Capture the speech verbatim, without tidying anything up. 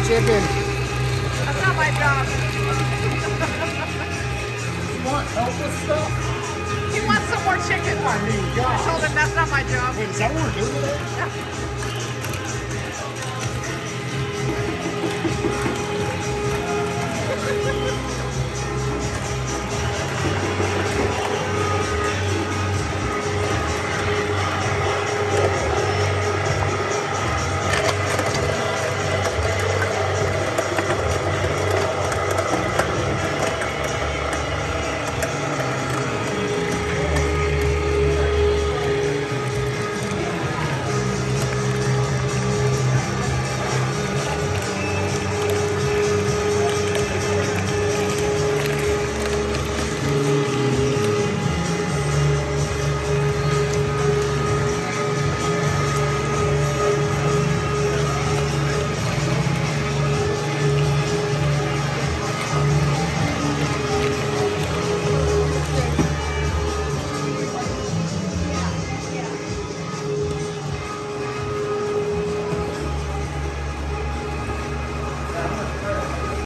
chicken. That's not my job. You want help with stuff? He wants some more chicken. I mean, I God. told him that's not my job. Wait, is that what we're doing today? Yeah.